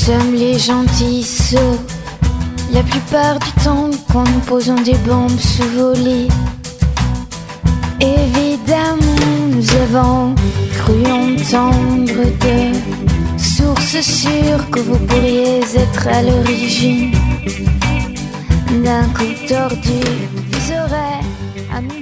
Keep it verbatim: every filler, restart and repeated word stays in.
sommes les gentils sots. La plupart du temps, quand nous posons des bombes sous vos lits. Évidemment, nous avons cru entendre de sources sûres que vous pourriez être à l'origine d'un coup tordu. Vous aurez à nous